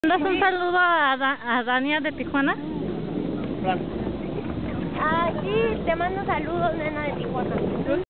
¿Mandas un saludo a Dania de Tijuana? Sí, te mando saludos, nena de Tijuana.